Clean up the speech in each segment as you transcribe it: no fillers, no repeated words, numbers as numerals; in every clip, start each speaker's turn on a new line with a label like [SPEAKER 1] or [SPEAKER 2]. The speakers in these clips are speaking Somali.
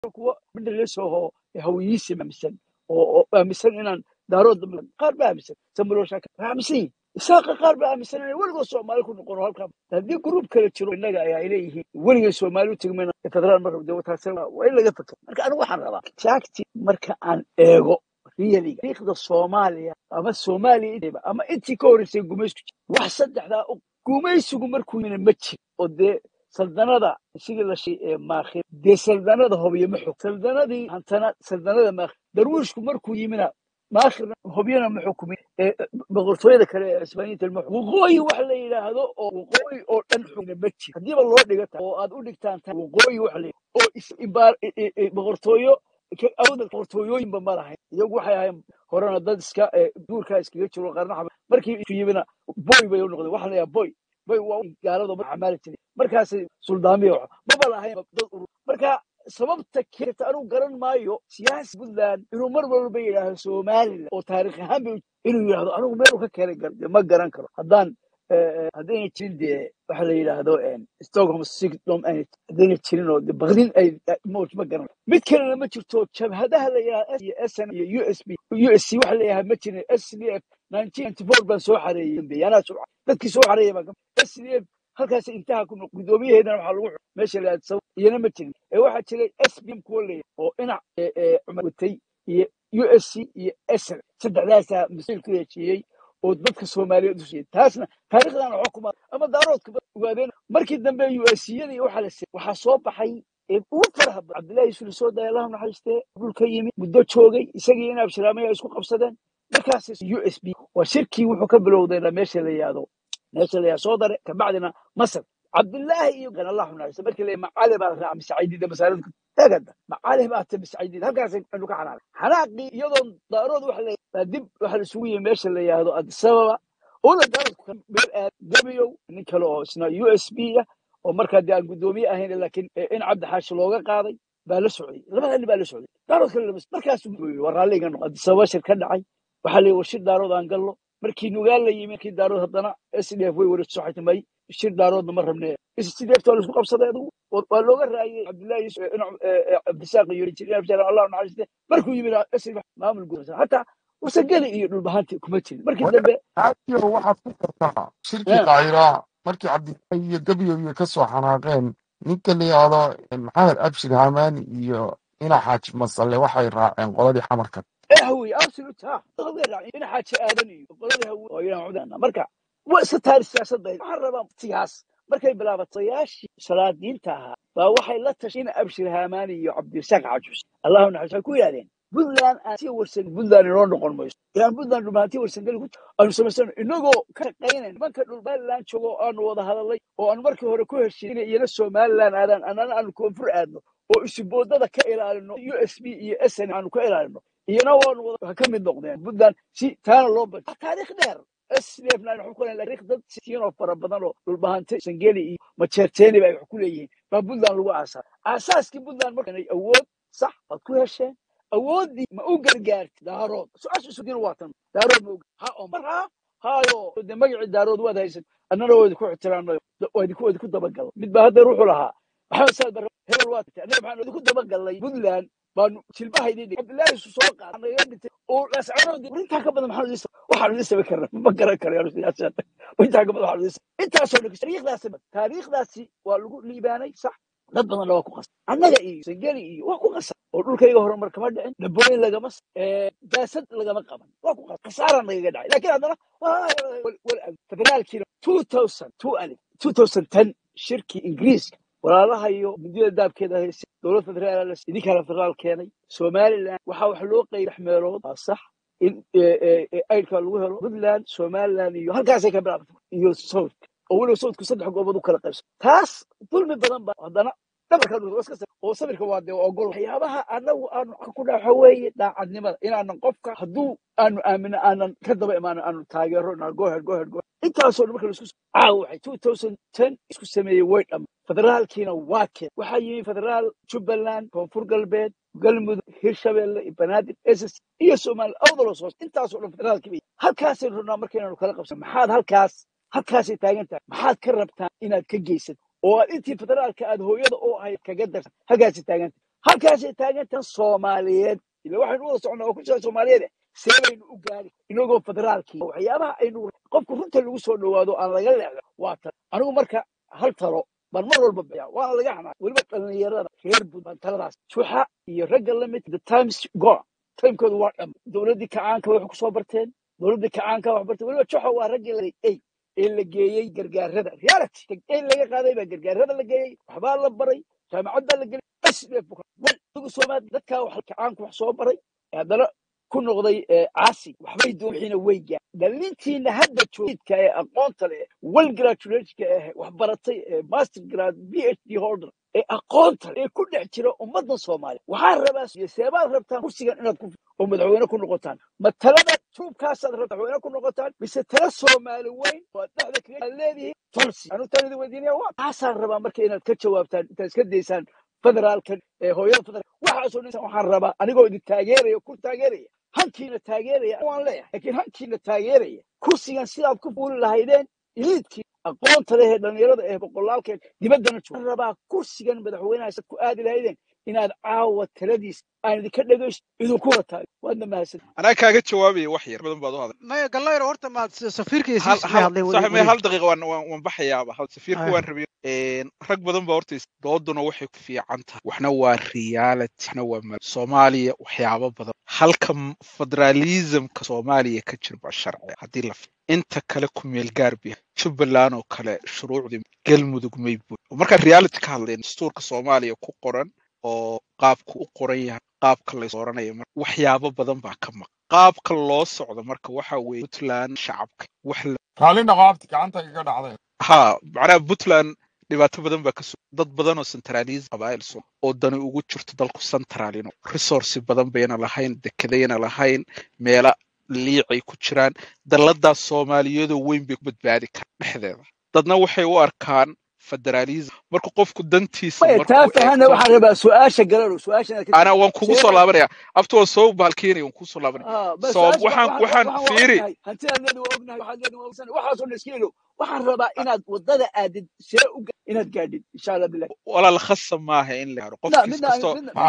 [SPEAKER 1] kuwa midhalisoo hawiyiisi aaminsan oo aaminsan inaan daarood qaar baa aaminsan sambuloosha aaminsan isaaqa qaar baa aaminsan inay weligood Soomaali ku noqon halka haddii group kale jiro innaga ay leeyihiin weligood Soomaali u tigmayna federal marka dawladda waa in laga fakaro marka anigu waxaan rabaa jaagti marka aan eego riyaliga taariikhda Soomaaliya ama Soomaaliya ama intii ka horeysay gumaysigu wax saddexda gumaysigu markuu ma jiro oo dee saldanada sidii la sheegay maakhir dee saldanada hobiye ma xog saldanadii hantana saldanada maakhir darwiishku markuu yimina maakhir hobiyana ma xukumin boqortooyada kale ee Isbaaniyiinta ma waqooyi wax la yiraahdo oo waqooyi oo dhan xugna ma jiro hadiiba loo dhigata oo aad u dhigtaan waqooyi wax la oo isbaar boqortooyo awdal boqortooyooyinba ma lahayn iyagu waxay ahaayeen horena dad iska duurka iskaga jiro qarnaha markii yimina boy bay u noqdeen wax la yaab boy waa gaalada ma xamaali jiray markaas suldaamiyo ma lahayn dad marka sababta keenta anu garan maayo siyaasi Puntland inuu mar walba yiraahdo Soomaaliland oo taariikh ahaan inuu yiraahdo anigu meel ka keenay ma garan karo haddaan jilde waxa la yiraahdo Stockholm Syndrome haddaan jirin oo baqdin ay mooj ma garan mid kale ma jirto jabhadaha la yiraahdo SN iyo USC waxa la yiraahdo ma jirin SDF 1994 baan soo xareeyay bayana dadkii soo xareeyay baan SDF halkaas intaha ku gudoomiyaheedana waxa lagu meesha la aad iyana ma jirin waxa jiray SBM kuwalay oo ina Umar watay iyo USC iyo SN saddexdaas masiirku yeeshiyay oo dadka Soomaaliyeed u sheegay taasna taariikhdan xukuma ama daaroodka ugaadeen markii dambe USC-yada waxa soo baxay ugu faraha Cabdullaahi Sulu soo daayay Allah naxariistay dhulka yimid muddo joogay isagii in abshiraamay isku qabsadeen markaas USB waa shirkii wuxuu ka bilowday meesha la yaado soo daray ka bacdina Masar Cabdullaahi iyo kan Allah naxariistay markii la macali baa raacay Saciidida masaaladka tagada macali baa ta Saciidida halkaas inuu ka xanaaqi iyadoo daarood wax dib waxa la isugu yimid meesha la yaado Addis Ababa oo la daarood meel aad gabiyo nin kale oo isna USB oo markaa aan gudoomiye ahayn laakiin in Cabdi Xaashi looga qaaday baa la socday labada baa la socday daarood kale markaas waraaliga noqday Addis Ababa shir ka dhacay waxa la warshid daarood aan gallo markii nugaal la yimid kii daarood haddana SDF way wada soo xatimay shir daaroodna ma rabnay SDF too isku qabsaday waa looga raayay Cabdullaahi Abdisaaq iyo Jibril Allah naxariistay markuu yimid SDF maamul guud hatta wasagada iyo dhulbahanti kuma jirin markii dambe
[SPEAKER 2] aadiyo waxaad ku kartaa shirki qaayra markii Cabdillaahi iyo Gabiyo ka soo xanaaqeen ninka la yiraahdo Maxamed Abshir Hamaani iyo ina xaaji masalle waxay raaceen qoladii xamarka
[SPEAKER 1] هوي absolute إن حاجة آدمي وقلنا هو ويا عودنا مركا وستار السياسة ضيق حرب سياس مركا بلا بطياش صلاة دينتها فوحي لا تشين أبشر هاماني عبد الساق عجوز الله نحس كوي هذين بدلان أتي ورسل بدلان يرون نقول ميس يعني بدلان لما أتي ورسل قال قلت أنا سمعت إنه كقينا ما كان البلان شو أنا وضع هذا اللي وأنا مركا هو كوي الشيء ينسوا مالان هذا أنا كونفر أدنى وإسبوع ده كإلى إنه USB SN عنه كإلى إنه iyana waan ka mid noqdeen Puntland si taana loo bad taariikh dheer SDFna wuxuu ku leeyahay taariikh dad siino fara badan oo dhulbahantay Sangeli iyo Macherteni bay wax ku leeyihiin ba Puntland lagu aasaaskii Puntland markay awood sax ad ku hesheen awoodii ma u gargaartay daarood su'aasha isu diin waatan daarood ma ha Omar haayo de magaci daarood wada haysan annana way ku ixtiraamay way ku dabagal mid ba hadda ruuxu lahaa waxa saad bar hebel waata annana waxaan ku dabagalay Puntland baan jilbahaydii Cabdullaahi soo qaaday oo la socdo inta ka badan waxa la isba karna ma garan karo siyaasada inta ka badan waxa inta soo dhigay taariikhdaasi waa lagu liibaanay sax dad badan loo ku qasay annaga iyo Sangeli iyo waa ku qasay oo dhulkayga horumar kama dhicin dabooyin lagama daasad lagama qaban waa ku qasay khasaaran laga dhacay laakiin haddana federaalkii 2010 shirki Ingiriiska walaalaha iyo midida daabkeeda haysa dawladda federaalka idinka federaal keenay Soomaaliland waxa wax loo qeybay meelood sax in aydka lagu helo Puntland Soomaaliland iyo halkaas ay ka bilaabtay iyo South oo wali Southku saddex goobood u kala qaybsan taas dulmi badan ba haddana dhabarka iska oo sawirka waa de ogol waxyaabaha anagu aanu ku dhaxo weeye daacadnimada inaan qofka haduu aanu aamino aanan ka daba imaano aanu taageero na go ahead intaasoo marka la isku waxay 2010 isku sameeyay way dham federaalkiina waa keen waxa yimid federaal Jubbaland Koonfur Galbeed Galmudug Hirshabelle Banaadir SS iyo Soomaali awdalo soo intaasoo dhan federaalkii halkaas runaa markaynu kala qabsan maxaad halkaas taagan tahay maxaad ka rabtaa inaad ka geysato oo intii federaalka aad hooyada oo ahayd kaga darsan halkaas taagan halkaasay taagantan Soomaaliyeed ila waxaan u wada soconnaa oo ku jira Soomaaliyeed seebaynu u gaari inagoo federaalkii waxyaabaha aynu qofku runta lagu soo dhawaado aan laga leexdo waa tan anigu marka hal talo bal mar walba biya waa laga xanaaq weliba dhalinyarada reer Puntland taladaas juxa iyo ragga lamid the times go timekoodu waa dham dowladii kacaanka wax ku soo barteen dowladii kacaanka wax bartay weliba juxa waa raggii la ee la geeyey gargaarada reality ee laga qaaday baa gargaarada la geeyey waxbaa la baray jaamacadda la geliyey asdef ugu Soomaali dadka wax kacaanka wax soo baray haddana ku noqday caasi waxbay doonayna weyga dhalintiina hadda joogidka ee aqoonta leh wal graduate-ka wax baratay master grad PhD holder ee aqoonta ee ku dhex jira ummadda Soomaaliya waxaa rabaa seebaad rabtaan kursigan inaad ku oo madaxweyne ku noqotaan ma talada tuubkaasaad rabtaa madaxweyne ku noqotaan mise tala Soomaali weyn oo dhexda kaga leedahay tolsi anu talada weydiinaya waa taasaan rabaa marka inaad ka jawaabtaan intaad iska daysaan federaalkan hooyada federal waxaasoo dhan waxaan rabaa anigoo idin taageeraya ku taageeraya hankiina taageeraya waan leeyahay laakiin hankiina taageeraya kursigan sidaad ku fuuli lahaydeen iliidkii aqoonta leh ee dhalinyarada ee boqolaalkeed dibaddana jooga rabaa kursigan madaxweynaha sad ku aadi lahaydeen inaad caawa taladiis aan idinka dhegaysto idinku wataa waadna mahadsan
[SPEAKER 3] anaa kaaga jawaabaya wax yar badan baad u hadlay
[SPEAKER 4] maya gallayro horta maad safiirka iyo sii hadlay
[SPEAKER 3] صاحب hal daqiiqo waan baxayaaba hal safiirku waan rabay rag badan baa horta dooduna waxay ku fiican tahay waxna waa reality waxna waa Soomaaliya waxyaabo badan halka federalismka Soomaaliya ka jira ba sharci hadii la inta kale ku meel gaarbi Jubbaland oo kale shuruucdii galmudug may buu marka reality ka hadleen dastuurka Soomaaliya ku qoran oo qaabku u qoran yahay qaabka la sooranayo waxyaabo badan baa ka maqan qaabka loo socdo marka waxa weeye Puntland shacabka wax
[SPEAKER 2] kaalina qaabti gacanta kaga dhacday
[SPEAKER 3] ha macna Puntland dhibaato badan baa ka soo dad badan oo centralism qabaayil soo oo dani ugu jirto dalku centralino resource badan bayna lahayn dekedayna lahayn meela liicay ku jiraan dalada Soomaaliyeed oo weyn bay ku badbaadi karaan dhexdeeda dadna waxay u arkaan federalism marka qofku dantiisa
[SPEAKER 1] marka taafahana waxa rabaa su'aasha galaro su'aashana
[SPEAKER 3] ana waan kugu soo laabanaya afto soo baalkeenay waan kugu soo laabanaya soo waxaan fiiri
[SPEAKER 1] hantiyadeedu waa ognahay waxa soo iskiilo waxaan rabaa inaad wadada aadid see inaad gaadid insha Allah billaah
[SPEAKER 3] wala la khasab maaha in la haro qof kasto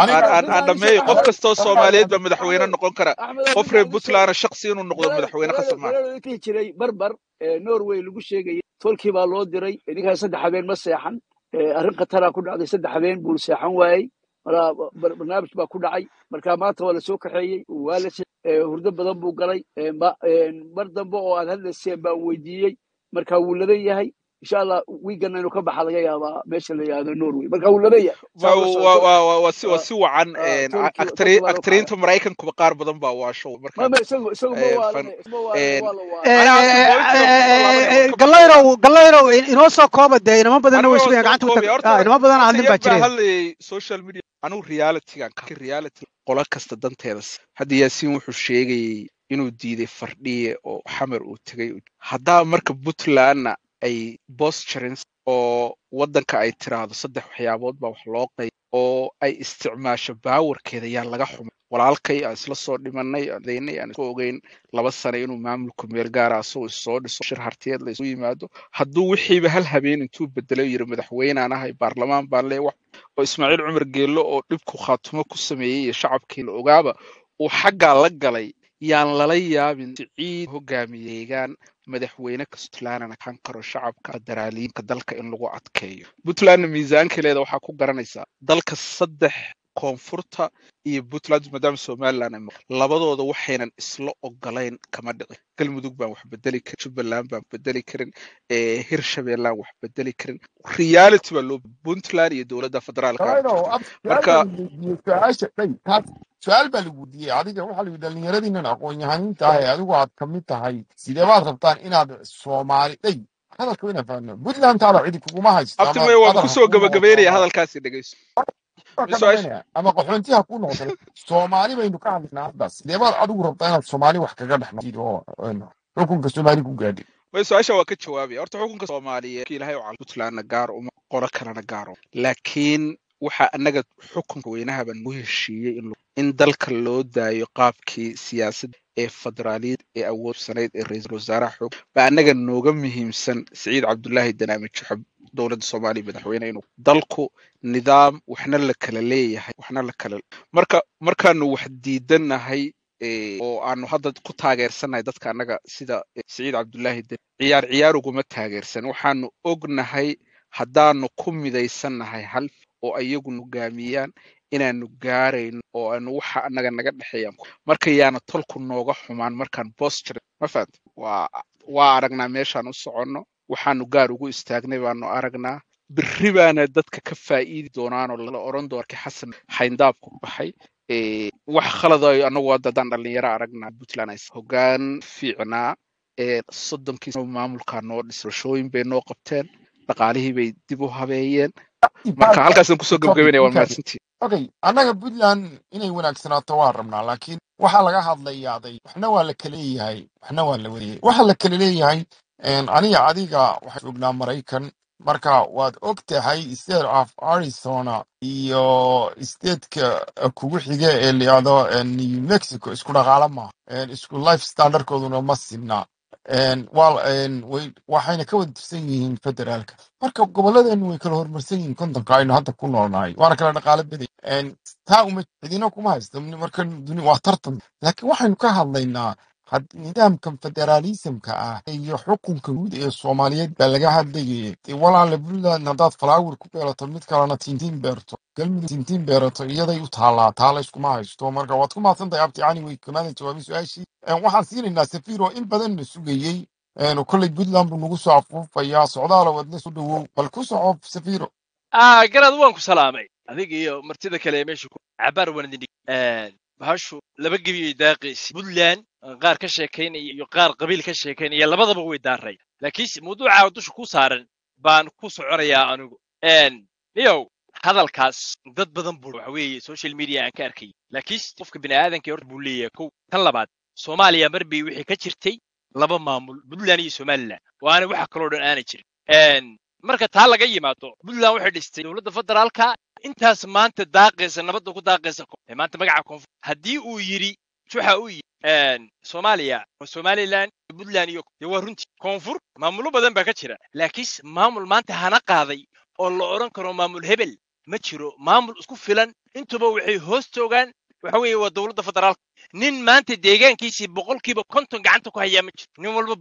[SPEAKER 3] aan dhameey qof kasto Soomaaliyeed ba madaxweyne noqon kara qof reer Puntland shakhsi inuu noqdo madaxweyne khasab maaha
[SPEAKER 1] jiray barbar Norway lagu sheegay tolkii baa loo diray ninka saddex habeen ma seexan arrin qatar ku dhacday saddex habeen buu seexan waayay barnaamij baa ku dhacay marka maanta waa la soo kaxeeyay waa la hurdo badan buu galay mar dambe oo aan hadlaysay baan weydiiyey marka wuu ladan yahay insha Allah weekend inuu ka baxa laga yaabaa meesha la yiraahdo Norway marka wuu ladan yahay
[SPEAKER 3] waa si wacan actrinta Mareykanku qaar badan baa waasho marka
[SPEAKER 4] gallayro inoo soo koobade inama badan way isku gacanta inama badan hadlin baa jiray
[SPEAKER 3] social media anu reality qola kasta danteeda hadii Yaasiin wuxuu sheegay inuu diiday fardhiye oo xamar uu tagay hadaa marka Puntland ay posturings oo wadanka ay tiraado saddex waxyaabood baa wax loo qeey oo ay isticmaasho powerkeeda yaa laga xumay walaalkay aan isla soo dhimanay adeynay aan soo ogeyn 2 sano inuu maamulku meel gaar ah soo dhiso shir hartiyeed la isku yimaado hadduu wixiiba hal habeen intuu bedelay yiri madaxweyne aan ahay baarlamaan baan leeyahay wax oo Ismaaciil Cumar Geelo oo dhibku khaatumo ku sameeyay shacabkii la ogaaba oo xagga la galay yaan lala yaabin ciid hogaamiyeegan madaxweyne Puntland kan karo shacabka federaaliyinka dalka in lagu adkeeyo Puntland miisaankeeda waxa ku garanaysaa dalka 3 koonfurta iyo Puntland madam Somaliland labadooda waxaynan isla ogolayn kama dhicin galmudug baan wax bedeli karin Jubbaland baan bedeli karin Hirshabeelle wax bedeli karin reality baa loo Puntland iyo dawladda federaalka
[SPEAKER 2] marka su'aal baa lagu diiyay adiga waxa lagu dhalinyaradina aqoon-yahaninta ah adigu aad kamid tahay sidee baad rabtaan inaad Soomaali hadalka weyn faano Puntland taada cidi kugu ma haysto
[SPEAKER 3] aftimay waan ku soo gabagabeynaya hadalkaasi dhageyso
[SPEAKER 2] ama qaxoontiha ku noqday Soomaali baynu ka hadlaynaa hadda sidee baad adigu rabtaa inaad Soomaali wax kaga dhaxno xukunka Soomaali ku gaadhay
[SPEAKER 3] way su'aasha waa ka jawaabay horta xukunka Soomaaliyeed Ilaahay oo Puntland gaar uma qoro kalena gaaro laakiin waxa anaga xukunka weynaha baan u heshiiyay in dalka loo daayo qaabkii siyaasadda ee federaaliyad ee awood saneed ee ra'iisul wasaaraha xog ba anaga nooga muhiimsan Saciid Cabdullaahi Danaami dowladda Soomaaliya madaxweyne inuu dalku nidaam waxna la kala leeyahay waxna la kala markaanu wax diidanahay oo aanu hadda ku taageersanahay dadka annaga sida Siciid Cabdullaahi ciyaar uguma taageersan waxaanu ognahay haddaanu ku midaysanahay hal oo ayagu nugaamiyaan inaanu gaarayno oo aanu waxa annaga naga dhaxeeyaan marka yaana tolku nooga xumaan markaan posture ma fahamtay waa aragnaa meeshaan u soconno waxaanu gaar ugu istaagnay baanu aragnaa birri baana dadka ka faa'iidi doonaanoo la oran doorkii xasan xayndaabku baxay wax khalad ay anagu waddan dhalinyaro aragnaa Puntland ay hoggaan fiicnaa 30 maamulka noo dhisashooyin bay noo qabteen dhaqaalihii bay dib u habeeyeen marka halkaasaan kusoo gabagabeynaya waa mahadsantii
[SPEAKER 2] okay annaga Puntland inay wanaagsanaato waa rabnaa laakiin waxaa laga hadlayaa waxna waa la kala leeyahay waxna waa la wareeyay waxa la kala leeyahay aniga adiga waxaan joognaa Maraykan marka waad ogtahay state of Arizona iyo stateka kugu xiga ee liado New Mexico isku dhaqaale ma isku life standardkooduna ma sinna waxayna ka wada tirsan yihiin federaalka marka gobolladeenu way kala horumarsan yihiin kontonka aynu hadda ku noolnahay waana kala dhaqaale badan taa cidina kuma haysto marka waa tartan laakiin waxaynu ka hadlaynaa nidaamkan federaalismka ah iyo xukunka guud ee Soomaaliyeed baa laga hadlayay walaal Puntland haddaad flower ku beerato mid kalena tintiin beerto galmudug tintiin beerato iyaday u taalaa taala iskuma haysto marka waad ku mahadsantahay abti ani way kamaada jawaabin su'aashii waxaan siinaynaa Safiro in badan la sugayay kolley Puntland buu nagu soo afuufayaa socdaal wadna soo dhawow bal ku socod Safiro
[SPEAKER 5] garad waan ku salaamay adiga iyo martida kale meesha ku cabar wanadin bahashu laba gebiyo daaqaysi Puntland qaar ka sheekeynaya iyo qaar qabiil ka sheekeynaya labadaba way daaray laakiin mawduuca dusha ku saaran baan ku soconayaa anigu niyow hadalkaas dad badan buu waxa weeye social media aan ka arkay laakiin qofka bini'aadanka horta buu leeyahay kow tan labaad Soomaaliya marbii wixii ka jirtay laba maamul Puntland iyo Somaliland waana waxa kale oo dhan aanay jirin marka taa laga yimaado Puntland waxay dhistay dowladda federaalka intaas maanta daaqaysa nabadda ku daaqaysa maanta magaca koonfur haddii uu yiri waxa uu Soomaaliya Somaliland Puntland iyo waa runtii koonfur maamulo badan baa ka jira laakiin maamul maanta hana qaaday oo la oran karo maamul hebel ma jiro maamul isku filan intuba waxay hoos joogaan waxa weeye waa dowladda federaalka nin maanta deegaankiisii 50% gacanta ku haya ma jiro nin walba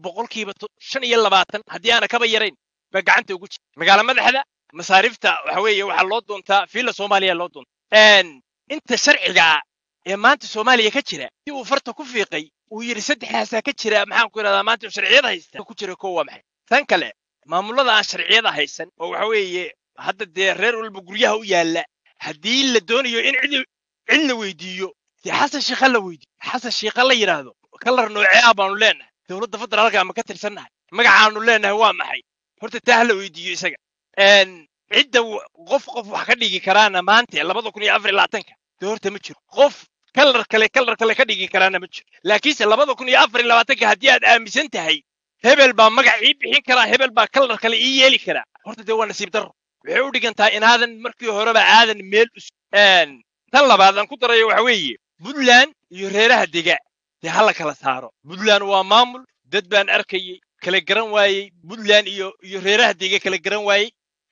[SPEAKER 5] 25% haddii aana kaba yarayn ba gacanta ugu jira magaala madaxda masaarifta waxa weeye waxa loo doontaa fiila Soomaaliya loo doontaa inta sharciga ee maanta Soomaaliya ka jira si uu farta ku fiiqay uu yiri saddexaas ka jira maxaan ku yiraahdaa maanta sharciyada haysta ku jira koowa maxay tan kale maamulada aan sharciyada haysan oo waxa weeye hadda dee reer walba guryaha u yaala haddii la doonayo in cid la weydiiyo xasan sheekh la weydiiyo xasan sheekh la yiraahdo kalar noocee ah baanu leenahay dowladda federaalka ama ka tirsannahay magacaanu leenahay waa maxay horta taa la weydiiyo isaga cidda qof wax ka dhigi karaana maanta 2024 horta ma jiro qof kalar kale ka dhigi karaana ma jiro laakiin 2024 haddii aad aaminsan tahay hebel baa magac ii bixin karaa hebel baa kalar kale ii yeeli karaa horta dee waa nasiib darro waxay u dhigantaa inaadan markii horeba aadan meel tan labaad aan ku darayo waxa weeye Puntland iyo reeraha dega dee hala kala saaro Puntland waa maamul dad baan arkayay kala garan waayay Puntland iyo reeraha dega kala garan waayay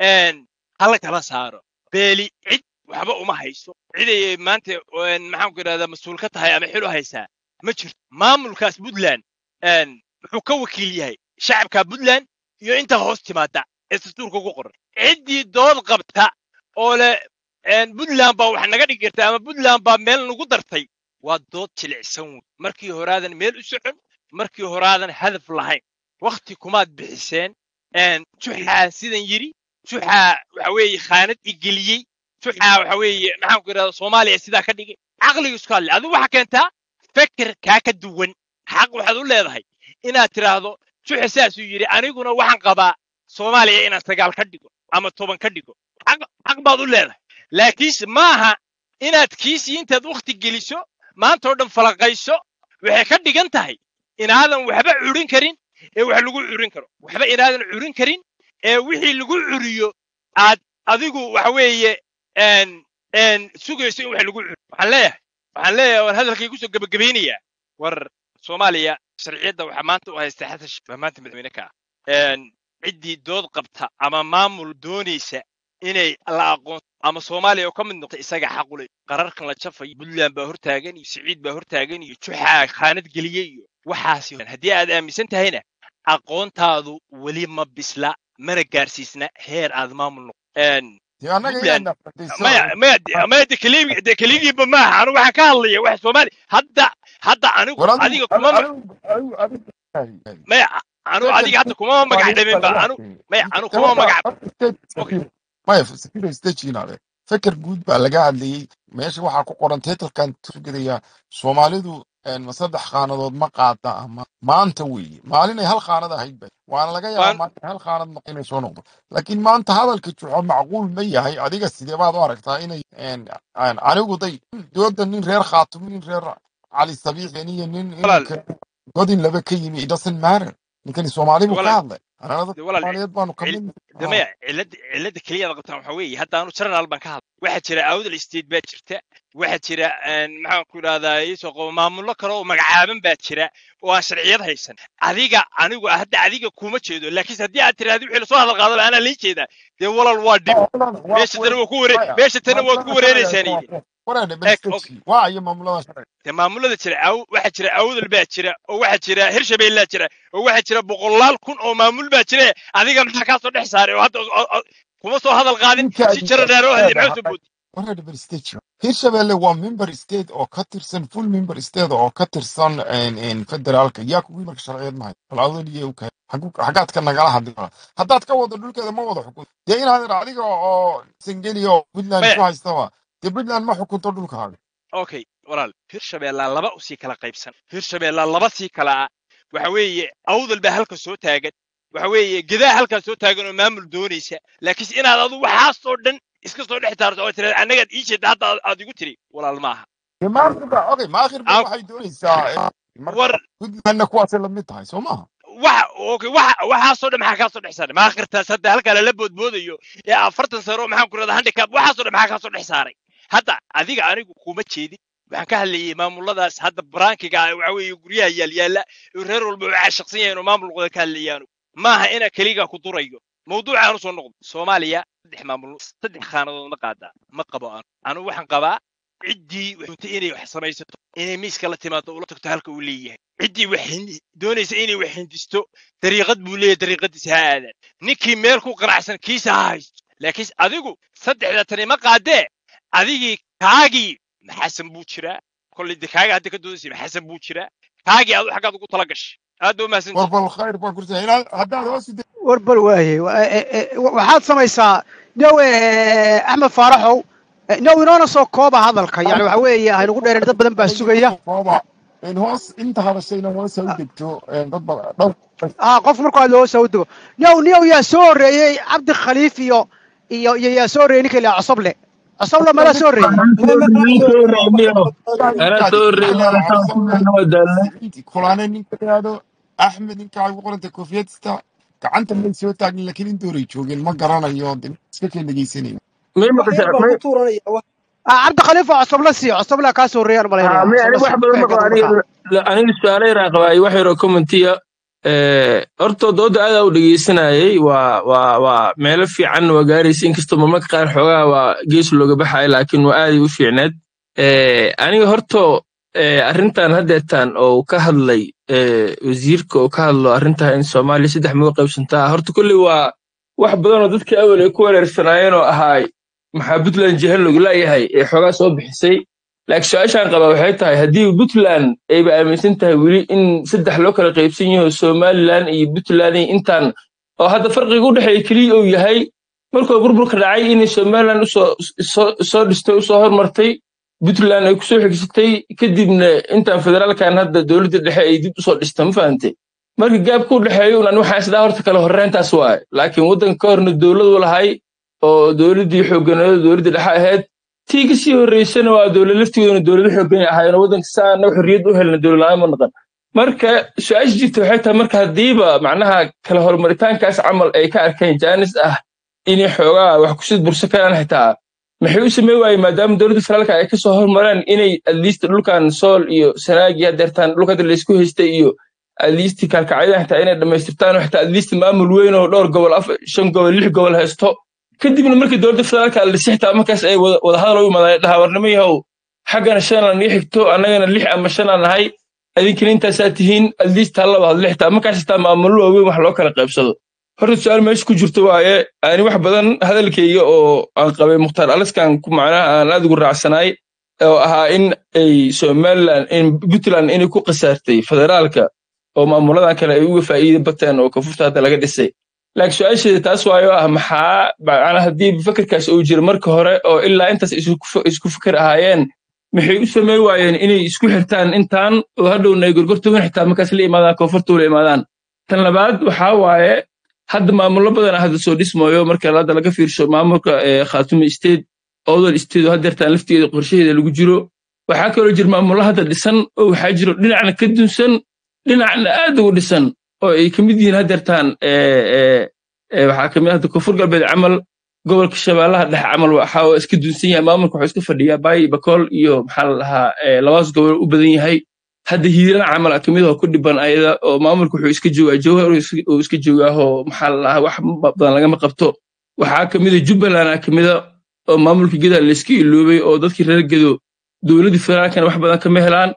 [SPEAKER 5] hala kala saaro beeli cid waxba uma hayso cid ay maanta maxaan ku yiraahdaa mas'uul ka tahay ama xil u haysaa ma jirto maamulkaas Puntland wuxuu ka wakiil yahay shacabka Puntland iyo inta hoos timaada ee dastuurka ku qoran ciddii dood qabta oo le Puntland baa wax naga dhigirtay ama Puntland baa meel nagu dartay waa dood jilicsan markii horaadan meel u socon markii horaadan hadaf lahayn waqti kumaad bixiseen juxa sidan yiri juxa waxa weeye khaanad igeliyay juxa waxa weeye maxaan ku yiraahdaa Soomaaliya sida ka dhigay aqliga isku hadlay adigu waxa keentaa fikir ka duwan xaq waxaad u leedahay inaad tiraahdo juxa saas uu yiri aniguna waxaan qabaa Soomaaliya inaan sagaal ka dhigo ama 10 ka dhigo xaq baad u leedahay laakiin maaha inaad kiisi intaad waqti geliso maanta oo dhan falaqayso waxay ka dhigan tahay inaadan waxba curin karin ee wax lagu curin karo waxba inaadan curin karin ee wixii lagu curiyo aad adigu waxa weeye sugayso in wax lagu curiyo waxaan leeyahay war hadalkay ku soo gabagabeynaya war Soomaaliya sharciyada waxa maanta u haystay xasan sheekh maanta madaxweyne ka ciddii dood qabta ama maamul doonaysa inay la aqoon ama Soomaaliya oo ka mid noqdo isaga xaq u leh qararkan la jafay Puntland baa hortaagan iyo Siciid baa hortaagan iyo Juxa khaanad geliyay iyo waxaasi haddii aad aaminsan tahayna aqoontaadu weli ma bisla mana gaarsiisna heer aad maamul noqon ما ده كليجي بماها أنا واحد كهالي واحد سومالي هدا أنا أديك كمان ما أنا أديك حتى كمان ما قاعد من بقى أنا كمان ما قاعد
[SPEAKER 2] ما يفكر استشين عليه فكر جود بقى اللي قاعد لي ماشي واحد قرن تيتل كانت كده سوماليدو ما صدح خانة ما قاعدة ما أنت وي ما علينا هالخانة هاي بس وأنا لقيا ما هالخانة نقينا شو نقطة لكن ما أنت هذا الكتشو معقول مية هاي أديك السيدة ما دارك تايني أنا أقول دود نين غير خاطر نين غير على السبيل يعني نين قدين لبكي it doesn't matter يمكن الصومالي مقاعدة أنا هذا الصومالي يبغى كمان
[SPEAKER 5] دمية علد كلية ضغطها حوي حتى أنا شرنا البنك هذا واحد شراء عود الاستيد باتشرته واحد شراء معه كل هذا يسوق ما ملكره ومقعابن باتشراء وشرعيات هيسن عذيقة أنا هدا عذيقة كومة شيء لكن سدي أترى هذه حلو صار الغاضب أنا ليش كذا ده والله الوادي ماشي تنو كوري لساني
[SPEAKER 2] ورانا بنستكشي واعي مملوش
[SPEAKER 5] تمام ولا تشرع أو واحد شراء عود البيت شراء أو واحد شراء هرش بيلا شراء أو واحد شراء بقولال كون أو معمول بيت شراء عذيقة محكاسو نحساري وهذا كومسو هذا الغالين شجرة داروه اللي معه ثبوت
[SPEAKER 2] ورانا بنستكشي هيرشابيل هو ممبر ستيت او كاترسن فول ممبر ستيت او كاترسن ان فدرالك ياكو ويمر شرعيد معي العضليه وك حاجات كان نغلا haddaad ka wado dhulkeeda ma wada xukun dee inaad adiga oo singeliyo Puntland ku haysto dee Puntland ma xukunto dhulkaaga
[SPEAKER 5] okay walaal Hirshabeelle laba u sii kala qaybsan Hirshabeelle laba sii kala waxa weeye awdal ba halka soo taagan waxa weeye gidaa halka soo taagan oo maamul doonaysa laakiin inaad adu waxa soo dhan iska soo dhex taarto oo tiraad anaga iisheed hadda aad igu tiri walaal maaha
[SPEAKER 2] okay ma akhir ba waxay doonaysaa war Puntland kuwaas la mid tahay Soomaa waxa soo dhan maxaa ka soo dhexsaaray ma akhirtaas hadda halka la boodboodayo ee 40 sano maxaan ku radaa handicap waxa soo dhan maxaa ka soo dhexsaaray hadda adiga anigu kuma jeedin waxaan ka hadlayay maamuladaas hadda brankiga waxa weeye guryaha yaala reer walba waxa shakhsiyan inuu maamul qodob ka hadlayaan maaha ina kaliya ku durayo mawduuca aanu soo noqdo Soomaaliya saddex khaanadood ma qaada ma qabo anu waxaan qabaa ciddii waxay inay wax samaysato inay miiska la timaado oo la tagto halka uu leeyahay ciddii waxay doonaysa inay wax hindisto dariiqad buu leeyahay dariiqadiisa ha aadan ninkii meel ku qanacsan kiisa haysto laakiin adigu saddexda tani ma qaadee adigii kaagii maxasan buu jiraa kulli kaaga hadda ka doodaysa maxasan buu jiraa kaagii aad xaqaad ugu tala gashay aad u maasan warbal khayr baan ku sameeyay haddaad hoos
[SPEAKER 4] warbal waaye waxaad samaysaa dhaw Axmed Faaraxow نو إننا سو كوبا هذا الكي يعني وحوي هنقول إن ده بدن بسوقية
[SPEAKER 2] إن هوس أنت هذا الشيء نو سودته
[SPEAKER 4] قف مركو هذا سودته نو يا سور عبد الخليفي يا سور إنك اللي عصب له ما لا سوري
[SPEAKER 6] أنا سوري
[SPEAKER 2] فلان إنك هذا أحمد إنك عارف قرنت كوفيت ستا كعنت من سويتك لكن أنت ريتشوجن ما قرانا يوم سكين دقيسين
[SPEAKER 4] عبد الخليفة عصب له كاس الريال
[SPEAKER 6] ملايين أنا واحد أنا السؤال راقبي واحد ركومنتيا أرتو دود هذا ودقيسناي و ملف عن وجاريس إن كستو ما كان حوا وجيس اللي جبحه لكن وآدي وفي عناد أنا هرتو أرنتان هديتان أو كهلي وزيركو كهلو أرنتها إن سومالي سدح موقع وسنتها هرتو كل واحد بدنا ضدك أول يكون رسنايين وهاي maxaa Puntland jehel loo leeyahay ee xogaa soo bixisay laakiin su'aashan qaba waxay tahay hadii Puntland ay ba aaminsan tahay wali in saddex loo kala qaybsan yahay Somaliland iyo Puntland intaan oo hadda farqiga u dhaxeeyo kaliya uu yahay markuu burburka dhacay in Somaliland soo dhistay soo hormartay Puntland ay ku soo xigsatay kadibna intaan federaalkan hadda dawladda dhexe ay dib u soo dhistay ma fahamtay markii gaabku u dhaxeeyo inaan waxa isla horta kala horeyntaas waay laakiin wadanka horna dawladdu lahay oo dawladii xooganada dawladda dhexe ahayd tii ka sii horeysana waa dawlad laftigeeduna dawlad xoogan ahaayeen wadanka saana xorriyad u helna dawlad ma noqon marka su'aasha jirta waxay tahay marka hadiiba macnaha kala hormaritaankaas camal ay ka arkeen jaanis ah in xoogaa wax ku sid bursa karaan xitaa maxay u sameeyay waay maadaama dawladda federaalka ay ka soo hormaraan inay at least dhulkan sool iyo sanaag iyo deertaan dhulka la isku haystay iyo adliisti kaalkacyada xitaa inay dhammaystirtaan oo xitaa adliisti maamul weyn oo dhowr gobol 5 gobol 6 gobol haysto kadibna markii dowladda federaalka la dhisay xitaa markaas ay wada hadal u imaadeen dhahawarnimo yahow xaggana 5 aan ii xigto annagana 6 ama 5 aan nahay adinkina intaasaa tihiin adliisti hal laba hadle xitaa markaas xitaa maamullo waaweyn wax loo kala qaybsado horta su'aal meesha ku jirto waaye ani wax badan hadalkayga oo aan qabay mukhtaar alaskan ku macnaha aan aad ugu raacsanaay oo ahaa in ay Somaliland in Puntland inay ku qasaartay federaalka oo maamuladan kale ay uga faa'iido bateen oo koonfurta hadda laga dhisay laakiin su'aasheeda taas waayo maxaa macnaha haddii fikirkaas uu jiro marka hore oo ilaa intaas isku fikir ahaayeen maxay u sameey waayeen inay isku xirtaan intaan oo hadhowna ay gorgortoon xitaa markaas la imaadaan koonfurta la imaadaan tan labaad waxaa waaye hadda maamullo badan hadda soo dhismayo marka hadda laga fiirsho maamulka Khartoum State oo state oo hadda laftigeeda qorshaheeda lagu jiro waxaa kaloo jira maamullo hadda dhisan oo waxaa jiro dhinacna ka dunsan dhinacna aad ugu dhisan oo ay kamid yihiin haddeertaan waxaa kamid ah koonfur galbeed camal gobolka shabeellaha dhexe camal waxa uu iska dunsan yahay maamulka wuxuu iska fadhiyaa Baay Bakool iyo maxaa la dhahaa labaas gobol u badan yahay hadda hiirana camal kamid ah ku dhiban ayada oo maamulku wuxuu iska joogaa jawhar oo iska joogaa oo maxaa la dhahaa wax badan laga ma qabto waxaa kamid ah Jubbaland kamid ah oo maamulka Gedo la iska iloobay oo dadkii reer Gedo dawladda federaalka wax badan kama helaan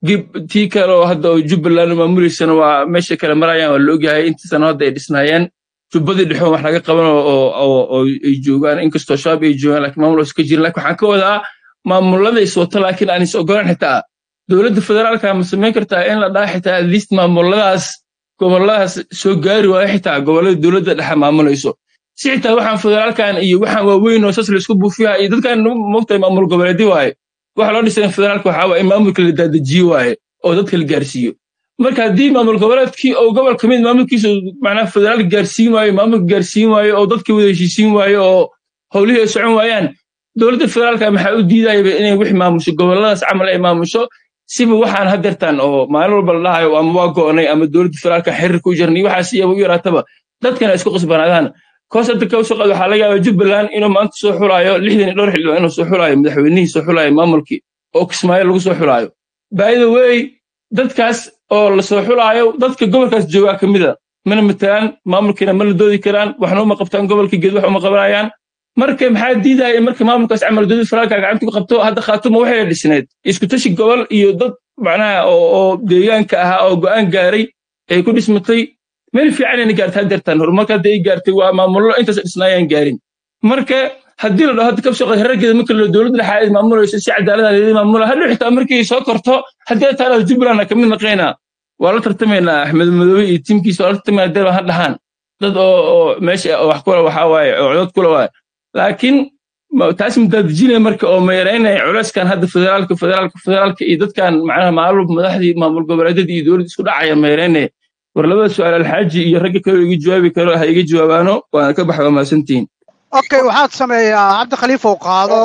[SPEAKER 6] tii kale oo hadda Jubbaland maamuleysana waa meesha kale marayaan waa la ogyahay inta sano hadda ay dhisnaayeen jubbadii dhexo wax laga qaban oo ay joogaan inkastoo shaab ay joogaan laakiin maamul iska jira laakiin waxaan ka wadaa maamulada ay soo laakiin aan is ogolaan xitaa dawladda federaalka ma sameyn kartaa in la dhaha xitaa list maamuladaas goboladaas soo gaari waayo xitaa gobolada dawladda dhexe maamulayso si xitaa waxaan federaalkan iyo waxaan waaweyn oo sas la isku buufiyaa iyo dadkan moogtay maamul goboleedii waaye waxa loo dhisay federaalka waxa waa in maamulka la daadajiyo waaye oo dadka la gaarsiiyo marka haddii maamul goboleedkii oo gobol kamid maamulkiisa macnaha federaalka gaarsiin waayo maamulka gaarsiin waayo oo dadka wada heshiisiin waayo oo howlihii ay socon waayaan dowladda federaalka maxaa u diidayba inay wixii maamusho goboladaas camal ay maamusho siba waxaan haddeertaan oo maalin walba la dhahayo ama waa go'nay ama dowladda federaalka xiriir ku jirnay waxaas iyaba u yaraataba dadkana isku qasbanaadaan koos hadda ka soo qaad waxaa laga yaabaa Jubbaland inuu maanta soo xulaayo 62 xildhibaan inuu soo xulaayo madaxweynihii soo xulaayo maamulkii oo Kismaayo lagu soo xulaayo by the way dadkaas oo la soo xulaayo dadka gobolkaas jooga kamida mana matalaan maamulkiina ma la doodi karaan waxna uma qabtaan gobolka Gedo wax uma qabanayaan marka maxaa diiday marka maamulkaas camal dowladda federaalka gacanta ku qabto hadda Khartoum waxay dhisneed isku tashi gobol iyo dad macnaha oo deegaanka ah oo go'aan gaaray ay ku dhismatay meel fiican inay gaartay haddeertaan horumarka ay gaartay waa maamullo intaas dhisnaayeen gaarin marka haddii la dhaho hadda ka soo qaad reerkeeda marka la dowladda dhexe maamulayso si cadaalad ah leeyahay maamul hadda xitaa markii soo korto haddii taana Jubbaland kamid naqeena waa la tartamayna Axmed Madoobe iyo tiimkiisa waa la tartamayna dad waxaan dhahan dad oo meesha wax kula waxa waaye codad kula waaye laakiin taas mudadjinay marka oo meereynay culeyskan hadda federaalka iyo dadkan macnaha madaxdii maamul goboleedyada iyo dowladda isku dhacaya meereynay war labada su'aal alxaaji iyo ragga kale iga jawaabi karo ha iga jawaabaano waan ka baxay maasantiin
[SPEAKER 4] okay waxaad sameeyaa Cabdi Khaliif oo qaado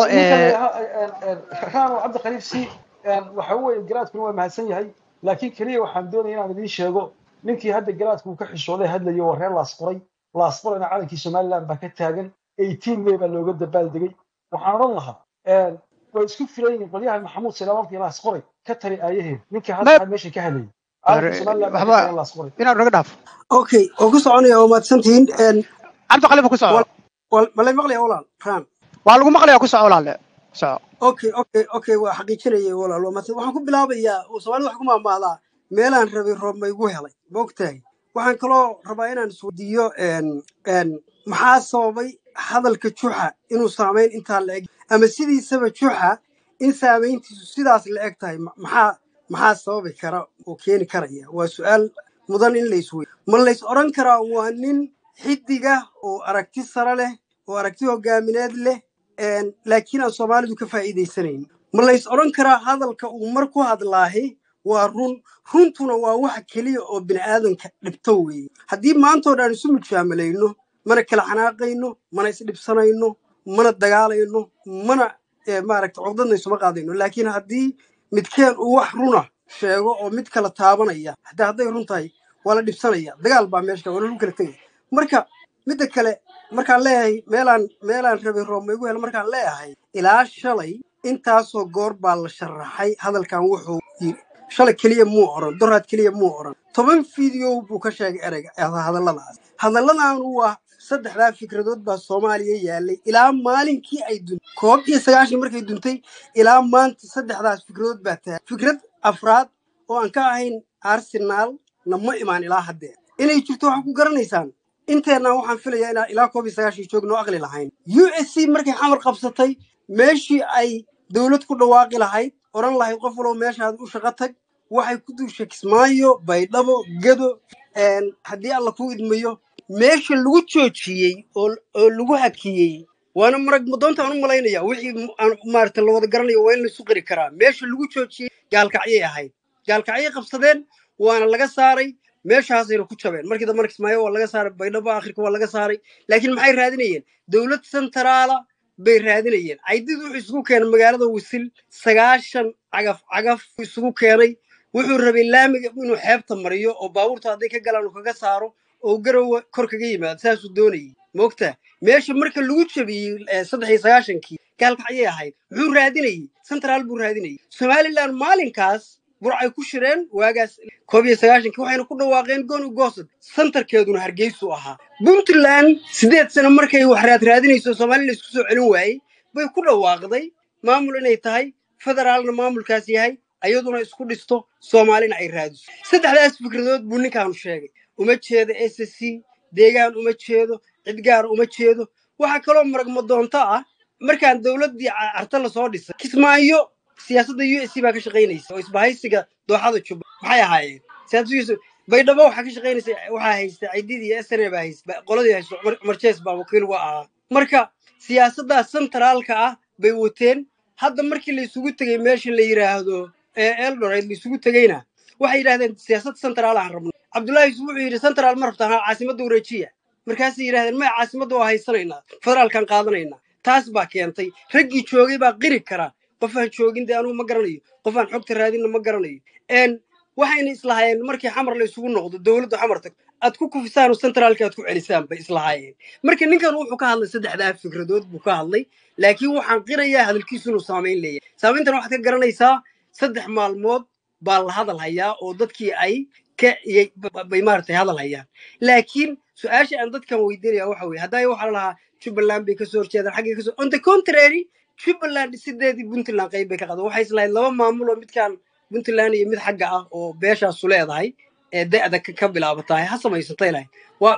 [SPEAKER 7] Cabdi Khaliif si waxa weeye garaadku waa mahadsan yahay laakiin kaliya waxaan doonayaa inaan idin sheego ninkii hadda garaadku ka xishooday hadlayo wareer laasqorayna calankii Somaliland ba ka taagan 18 May baa looga dabaaldegay waxaan oran lahaa way isku filayeen qolyaha Maxamuud Salaamantii laasqoray ka tari aayaheed ninkii hadda meesha ka hadlayay
[SPEAKER 4] inaad naga dhaaf
[SPEAKER 8] okay oo ku soconaya oo maadsantiin
[SPEAKER 4] Cabdi Khaliif ku soco
[SPEAKER 8] wala maqlaya walaal raan
[SPEAKER 4] waa lagu maqlayaa ku soco walaal soco
[SPEAKER 8] okay waa xaqiijinayay walaal waxaan ku bilaabayaa oo Soomaalidu wax ku maamaadaa meelaan rabay roob ma igu helay moogtahay waxaan kaloo rabaa inaan isweydiiyo maxaa sababay hadalka Juxa inuu saameyn intaa la eg ama sidiisaba Juxa in saameyntiisu sidaas la eg tahay maxaa sababi kara oo keeni karaya waa su'aal mudan in la isweydiiyo ma la is oran karaa waa nin xidiga oo aragti sare leh oo aragti hogaamineed leh laakiin aan Soomaalidu ka faa'iideysanayn ma la is oran karaa hadalka uu mar ku hadlaahay waa runtuna waa wax kaliya oo bini'aadanka dhibto weeye haddii maanta oo dhan isu mujaamaleyno mana kala xanaaqayno mana is dhibsanayno mana dagaalayno mana maaragtay codadna isuma qaadayno laakiin haddii midkeen uu wax runa sheego oo mid kala taabanaya hadday run tahay waa la dhibsanaya dagaal baa meesha waa lagu kala tegay marka midda kale markaan leeyahay meelaan rabay roob ma igu helo markaan leeyahay ilaa shalay intaasoo goor baa la sharaxay hadalkan wuxuu yiri shalay keliya muu oran doraad keliya muu oran 10 fiideo buu ka sheegay ereyga hadalladan waa saddexdaa fikradood baa Soomaaliya yaalay ilaa maalinkii ay duntay 19 markay duntay ilaa maanta saddexdaas fikradood baa tahay fikrad afraad oo aan ka ahayn Arsenal nama imaan ilaa hadda inay jirto wax ku garanaysaan inteena waxaan filayaa inaan ilaa 19 joogno aqli lahayn USC markay xamar qabsatay meeshii ay dawlad ku dhawaaqi lahayd oran lahayd qof walba meeshaad u shaqo tag waxay ku duushay Kismaayo Baydhabo Gado haddii alla ku idmayo meesha lagu joojiyay oo lagu hakiyay waana marag doonta aan u malaynaya wixii maarta la wada garanayo waa in la isu qiri karaa meesha lagu joojiyay gaalkacyay ahayd gaalkacyay qabsadeen waana laga saaray meeshaasayna ku jabeen markii dambe Kismaayo waa laga saaray Baydhabo aakhirka waa laga saaray laakiin maxay raadinayeen dawlad centraala bay raadinayeen ciidadu wuxuu isugu keenay magaalada Wisil 9 cagaf isugu keenay wuxuu rabay laamiga inuu xeebta mariyo oo baabuurta haday ka galaan kaga saaro oo garow kor kaga yimaado saas uu doonayay moogta meesha marka lagu jabiyay 93kii gaalkacyay ahayd wuxuu raadinayay central buu raadinayay Somaliland maalinkaas burcay ku shireen waagaas 19kii waxayna ku dhawaaqeen goon u goosad centerkeeduna Hargeysa ahaa Puntland 8 sano markay wax raadinayso Soomaaliland isku soo celin waayay bay ku dhawaaqday maamul inay tahay federaalna maamulkaas yahay ayaduna isku dhisto Soomaalina ay raadiso saddexdaas fikradood buu ninkaan sheegay uma jeedo SSC deegaan uma jeedo cid gaar uma jeedo waxa kale oo maragma doonta ah markaan dawladii arta la soo dhisay Kismaayo siyaasadda USC baa ka shaqeynaysa oo isbahaysiga dooxada Jubba maxay ahaayeen siyaasadiisu Baydhabo waxa ka shaqeynaysa waxa haysta ciididii SNA baa haysta qoladii haysta Marchees baa wakiil uga ah marka siyaasadda centraalka ah bay wateen hadda markii la isugu tagay meesha la yiraahdo Eldoret la isugu tagayna waxay yiraahdeen siyaasad centraal ah rabno Abdullaahi wuxuu yiri central ma rabtaan caasimadda wareejiya markaas yiraahdeen ma caasimadda waa haysanayna federaalkan qaadanayna taas baa keentay raggii joogay baa qiri kara qof aan joogin anigu ma garanayo qof aan xogta raadin ma garanayo waxayna islahaayeen markii xamar la isugu noqdo dawladda xamar tag aad ku kufisaan oo centraalka aad ku celisaan bay islahaayeen marka ninkan wuxuu ka hadlay saddexdaa fikradood buu ka hadlay laakiin waxaan qirayaa hadalkiisu inuu saameyn leeyahay saameyntan waxaad ka garanaysaa 3 maalmood baa la hadal hayaa oo dadkii ay ka bay maartay hadal hayaan laakiin su'aasha aan dadkan weydiinaya waxa weeye haday waxa la lahaa Jubaland bay ka soo horjeedaan xagee ka soo on the contrary Jubaland sideedii Puntland qayb bay ka qado waxay islahayd laba maamul oo midkaan Puntland iyo mid xagga ah oo beeshaas u leedahay da'da ka bilaabatay ha samaysatay ilaahay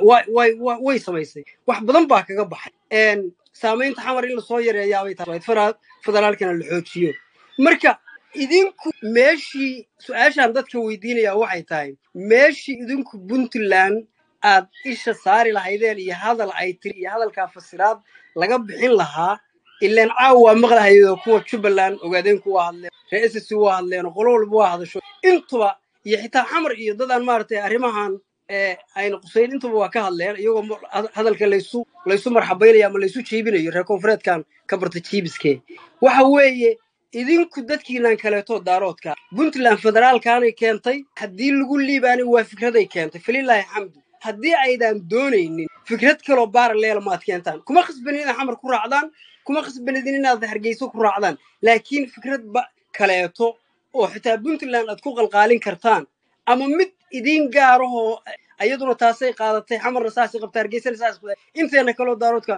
[SPEAKER 8] way samaysay wax badan baa kaga baxay saameynta xamar in la soo yareeyaa way tahay federaalkana la xoojiyo marka idinku meeshii su'aashan dadka weydiinaya waxay tahay meeshii idinku Puntland aad isha saari lahaydeen iyo hadal ay tiri iyo hadalka fasiraad laga bixin lahaa ilaan caawa maqlahayo kuwa Jubaland ogaadeen kuwa hadleen reesisi waa hadleen qolo walba waa hadasho intuba iyo xitaa xamar iyo dadaan maartay arrimahan ayna qusayn intuba waa ka hadleen iyagoo hadalka laysu marxabeynaya ama laysu jiibinayo reer koonfureedkan ka barta jiibiskee waxa weeye idinku dadkiinan kaleeto daaroodka Puntland federaalkan ay keentay hadii lagu liibaanay waa fikraday keentay falillahi hamdu hadii aydan doonaynin fikrad kale oo parallel ma keentaan kuma khasbanin in xamar ku raacdaan kuma khasbanin inaad Hargeysa ku raacdaan laakiin fikrad kaleeto oo xitaa Puntland aad ku qalqaalin kartaan ama mid idin gaaraho ayaduna taasay qaadatay xamarna saasi qabtaa Hargeysa saasi inteena kale oo daaroodka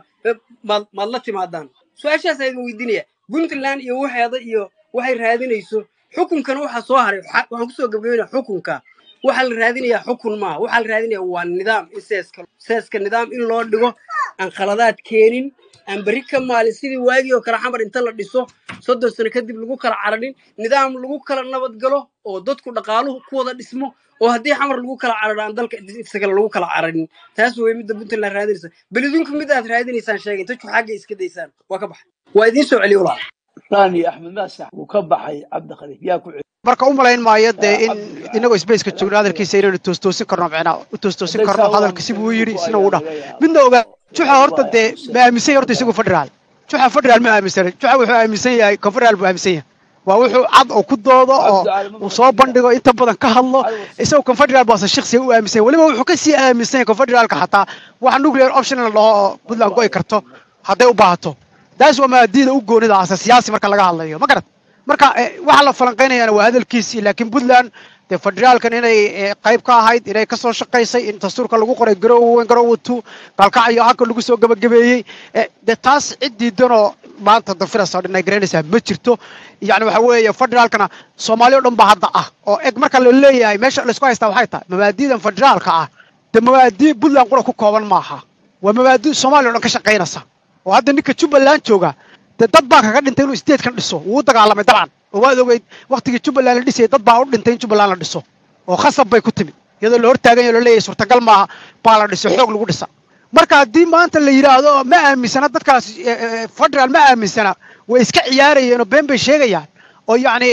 [SPEAKER 8] ma la timaadaan su'aashaas ay weydiinaya Puntland iyo waxay raadinayso xukunkan waxa soo haray waxaan ku soo gabagabeynaa xukunka waxa la raadinayaa xukun ma waxa la raadinayaa waa nidaam seeska nidaam in loo dhigo aan khaladaad keenin aan bari ka maalin sidii waagii oo kala xamar inta la dhiso 30 sano kadib lagu kala cararin nidaam lagu kala nabad galo oo dadku dhaqaaluhu ku wada dhismo oo hadii xamar lagu kala cararaan dalka isaga lagu kala cararin taas way mid Puntland raadinaysa balidinku mid aad raadinaysaan sheegay dadku xagga iska deysaan waa ka baxay waa idin soo celiyo walaal
[SPEAKER 1] ثاني أحمد ماسح وكبحي عبد الخليل ياكل
[SPEAKER 4] marka u malayn maayo in inagu space ka joogno hadalkiisa inuu toosin karno macna u toosin karno hadalkiisa buu yiri sina uu dhax midna oga juxa horta de ma aaminsan horta isagu federal juxa federal ma aaminsan juxa wuxuu aaminsan yahay confederal buu aaminsan yahay waa wuxuu cad oo ku doodo oo uu soo bandhigo inta badan ka hadlo isagu confederal baa shakhsi u aaminsan waliba wuxuu ka sii aaminsan yahay confederalka xataa waxa nuclear optional loo Puntland go'ay karto haday u baahato daas waa maadiina u goonida siyaasi marka laga hadlayo ma garad marka waxa la falanqeynayana waa hadalkiisii laakiin Puntland de federaalkan inay qayb ka ahayd inay ka soo shaqeysay in dastuurka lagu qoray garowtu kalkacyo halka lagu soo gabagabeeyay de taas cidiidano maanta dafira soo dhinay garanaysaa ma jirto yani waxa weeye federaalkana Soomaaliya oo dhan ba hadda ah oo eg marka la leeyahay meesha la isku haystaa waxay tahay mabaadiidan federaalka ah de mabaadii Puntland qura ku kooban maaha waa mabaadii Soomaaliya oo dhan ka shaqeynaysa oo hadda ninka Jubaland jooga dad baa kaga dhintay inuu state kan dhiso uu dagaalamay dabcan oo waad ogeyd waqtigii Jubaland la dhisay dad baa u dhintay in Jubaland la dhiso oo khasab bay ku timid iyadoo la hortaagan yahay leeyahay suurtagal maaha baa la dhiso xoog lagu dhisa marka haddii maanta la yiraahdo ma aaminsana dadkaas federal ma aaminsana way iska ciyaarayeen oo been bay sheegayaan oo yani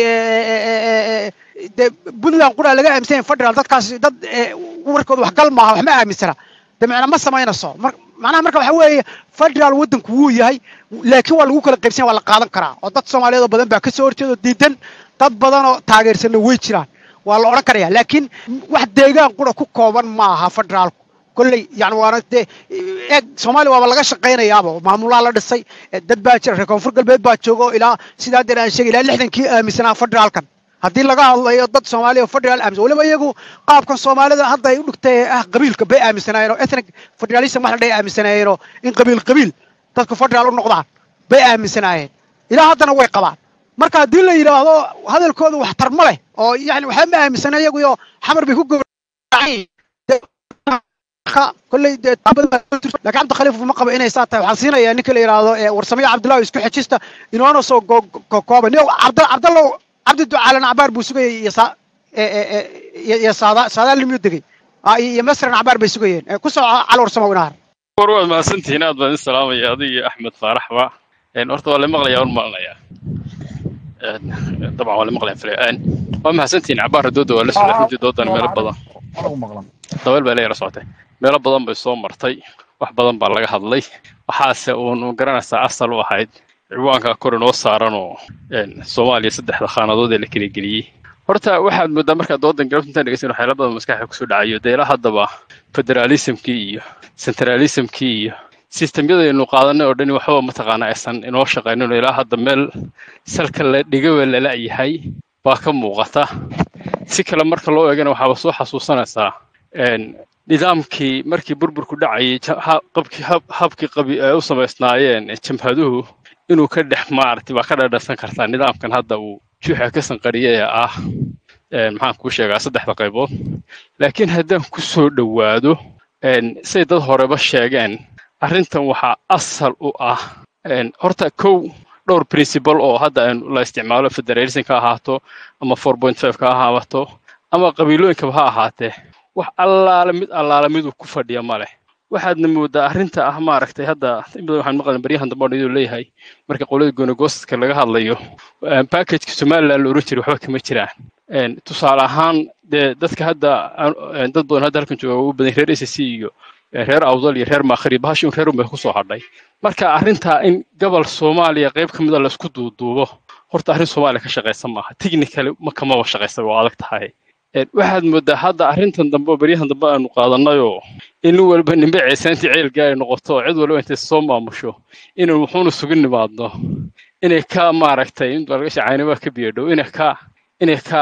[SPEAKER 4] Puntland qura laga aaminsan federal dadkaas dad warkooda wax gal maaha wax ma aaminsana de macna ma sameynayso macnaha marka waxa weeye federal wadanku wuu yahay laakiin waa lagu kala qaybsan waa la qaadan karaa oo dad Soomaaliyeed badan baa ka soo horjeedo diidan dad badan oo taageersan way jiraan waa la oran karaa laakiin wax deegaan qura ku kooban ma aha federal kulli yani waana de Soomaaliya waa laga shaqeynayaaba maamulada la dhisay dad baa jira koonfur galbeed baa joogo ilaa sidaa aan sheegay ilaa 60kii aaminsanaa federaalkan haddii laga hadlayo dad Soomaaliya federal aaminsan waliba iyagu qaabkan Soomaalida hadda ay u dhigtay qabiilka bay aaminsanaayeen oo ethnic federalism wax la dhahay aaminsanaayeen in qabiil dadku federal u noqdaan bay aaminsanaayeen ilaa haddana way qabaan marka haddii la yiraahdo hadalkooda wax tar ma leh oo yani waxa ma aaminsanaayeen iyagu iyo xamar bay ku gowracay kulli laakiin Cabdi Khaliif ma qabo inay saatay waxaan siinayaa ninka la yiraahdo Warsamiye Cabdullaahi isku xijista inuu soo kooban Cabdullaahi عبد الدعاء عبار بوسوقي يا صادق اللي ميدقي يا مصر عبار بيسوقيين كسر على ورسمه ونهار
[SPEAKER 9] وروا ما سنتي هنا بن السلام يا ضي احمد فرح با ان ارتو ولا مغلى يا مغلى طبعا ولا مغلى فلان وما سنتي عبار دود ولا سلف دود ميل بدن طويل بالي رسوته ميل بدن bay soo martay wax badan baa laga hadlay waxaase uu garanaysaa asal u ahayd ciwaanka kor inoo saaran oo Soomaaliya saddexda qaanadood ee la kala geliyay horta waxaad moodaa marka doodan galabta dhageysan waxay labada maskaxda ku soo dhacayo deela hadaba federalismkii iyo centralismkii iyo systemyada inuu qaadanay oo dhan waxba ma taqaana aysan inoo shaqeynino ilaa hadda meel salka la dhigo la laayahay baa ka muuqata si kale marka loo eegana waxa soo xasuusanaysaa nidaamkii markii burburku dhacay habkii qabi ay u sameysnaayeen jamhaduhu inuu ka dhex maartay ba ka dhadhasan kartaa nidaamkan hadda uu juuxa ka sanqariyay maxaan ku sheegaa saddexda qaybood laakiin haddaan ku soo dhawaado say dad horeba sheegeen arrintan waxa asal u ah horta dhowr principle oo hadda la isticmaalo federalism ka ahaato ama 4.5 ka ahaato ama qabiilooyinka ha ahaatee wax allaala mid ku fadhiya ma leh waxaadna moodaa arrinta ah maaragtay hadda waxaan maqlan baryahan dambe oo leeyahay marka qolada goonigoostka laga hadlayo package Soomaaliland loo jiray waxba kama jiraan tusaale ahaan dadka hadda dad badan hadda halkan jooga u badan reer SSC iyo reer Awdal iyo reer Maakhri bahashin reer umay ku soo hadhay marka arrinta in gobol Soomaaliya qayb kamid ah la isku duuduubo horta arrin Soomaaliya ka shaqeysan maaha technically ma kama shaqeysan oo adag tahay waxaad moodaa hadda arrintan dambe baryahan dambe aanu qaadanayo in walba nimbe ceesanti ceel gaar noqoto cid walba inta soo maamusho inuu wuxuu sugin nimaadno inay ka maaragtay in dalka shacaynaba ka biyo inay ka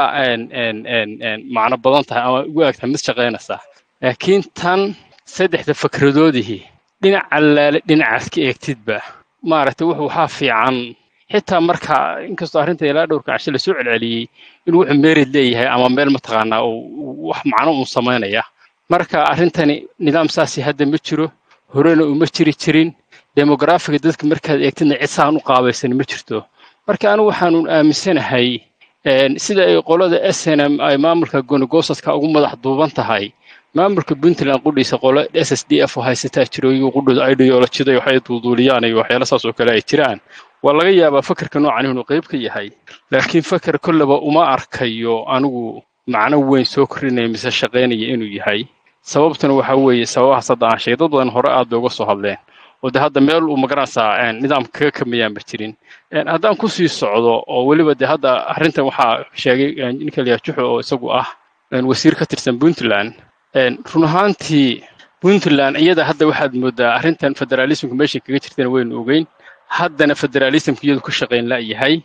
[SPEAKER 9] macna badan tahay ama ugu agtahay mid shaqeynaysa laakiin tan saddexda fikradoodii dhinacaas ka eegtidba maaragtay waxa fiican xitaa marka inkastoo arrinta ilaa dhowrka casho la soo celceliyay inuu wuxuu meerid leeyahay ama meel ma taqaanaa oo wax macno uu sameynaya marka arrintani nidaam saasi hadda ma jiro horena uma jirin demografiga dadka markaad eegtidna cid saan u qaabaysan ma jirto marka anigu waxaan aaminsanahay sida ay qolada SNM ay maamulka goonigoostka ugu madax duuban tahay maamulka Puntland qudhiisa qolo SSDF oo haysta jirooyin qudhooda ideology-da waxay duuduuliyaan iyo waxyaalo saas oo kale ay jiraan waa laga yaabaa fakarka noocan inuu qayb ka yahay laakiin fakar kullaba uma arkayo anigu macno weyn soo korinaya mise shaqeynaya inuu yahay sababtuna waxa weeye sababaha sadaan sheegay dad badan hore aad uga soo hadleen oo hadda meel uu magaranaysaa nidaamka ka kamiyaan ba jirin haddaan ku sii socdo oo waliba hadda arrintan waxa sheegay ninka la yiraahdo oo isagu ah wasiir ka tirsan Puntland run ahaantii Puntland iyada hadda waxaad moodaa arrintan federalismka meesha kaga jirtana weyn ogeyn haddana federalismka iyadu ku shaqeyn la yahay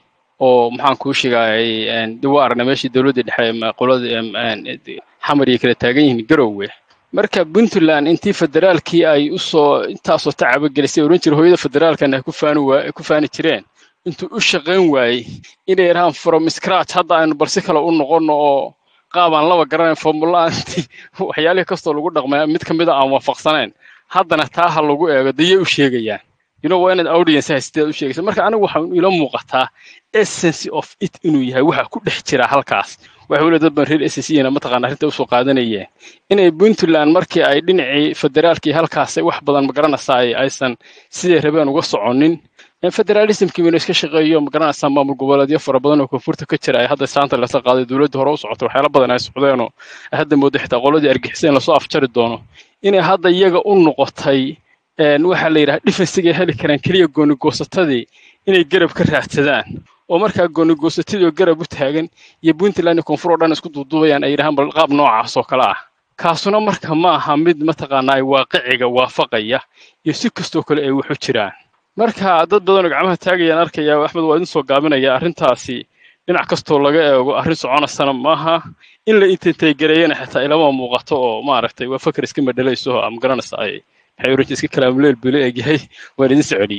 [SPEAKER 9] oo maxaan kuu sheegay dib u aragna meeshii dowladda dhexe qolada xamar iyo kala taagan yihiin Garowe marka Puntland intii federaalkii ay u soo intaasoo tacab gelisay oran jiray hooyada federaalkana ku faani jireen intuu u shaqayn waayay inay rahan from scratch hadda aynu balsi kale u noqono oo qaabaan laba garanay formulaanti waxyaalaha kastoo lagu dhaqmay mid kamid ah aan waafaqsanayn haddana taa ha lagu eego dayay u sheegayaan when an audience has still u sheegaysa marka anigu waxaan ila muuqataa essence of it inuu yahay waxa ku dhex jira halkaas waxa uu dad reer SSC-na ma taqaan arrinta u soo qaadanayeen inay Puntland markii ay dhinacii federaalkii halkaas wax badan ma garanaysaa aysan sidii rabeen uga soconin federalismkii inuu iska shaqeeyo ma garanaysaa maamul goboleedyo fara badan oo koonfurta ka jira ay hadda saanta la qaaday dawladda hore u socoto waxyaalo badan ay socdeen oo hadda moodo xitaa qoladii argixiseen la soo afjari doono inay hadda iyaga u noqotay waxa la yiraahdaa defensiga heli karaan kaliya gooni goosatadii inay garab ka raadsadaan oo markaa gooni goosatadii oo garab u taagan iyo Puntland koonfur oo dhan isku duuduubayaan ay yiraahdaan bal qaab noocaas oo kala ah kaasuna marka ma aha mid ma taqaanaa waaqiciga waafaqaya iyo si kastoo kale ay wuxu jiraan marka dad badan oo gacmaha taagayaan arkaya Axmed waa idin soo gaabinaya arrintaasi dhinac kastoo laga eego arrin soconaysa maaha in la intay gareeyana xitaa ilama muuqato oo ma aragtay waa fakar iska madhalayso am garanaysa ay حيوريتي اسك كلام ليل بلي اجي وين سعودي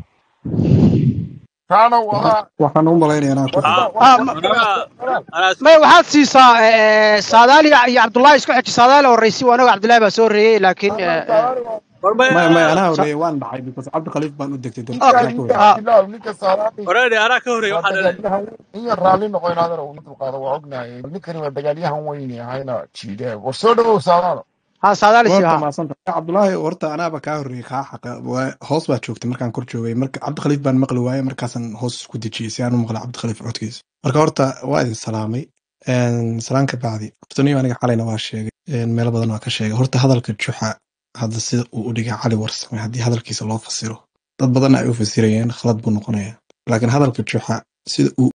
[SPEAKER 2] كانوا
[SPEAKER 10] waxaan u malaynayaa
[SPEAKER 4] ما waxaad siisaa saadaali iyo Cabdullaahi isku xiji saadaali oo raysi wanaag Cabdullaahi baa soo reeyay laakiin
[SPEAKER 10] ما أنا هوري وان بعي بس عبد الخليف بان ودك تدور
[SPEAKER 2] ninka saaraay
[SPEAKER 11] orade ara ka horeey waxa dhalay
[SPEAKER 2] in raali noqon aadar uu intuu qaado waa ognaay ninkani waa dagaalyahan weyn ahayna jiide war soo dhawow saadaalo
[SPEAKER 4] ها saadaali si
[SPEAKER 10] horta ma santa عبد الله horta anaaba ka horeey ka xaq hoos baa joogtay markaan kor joogay marka عبد الخليف baan maqli waayay markaasan hoos isku dajiyay si aan u maqla عبد الخليف codkiisa marka horta waa idin salaamay salaanka baadi qoftanimo aniga xalayna waa sheegay meel badan waa ka sheegay horta hadalka juxa hadda sida uu u dhigay cali warsame haddii hadalkiisa loo fasiro dad badan ay u fasirayeen khalad buu noqonayaa laakiin hadalka juxa sida uu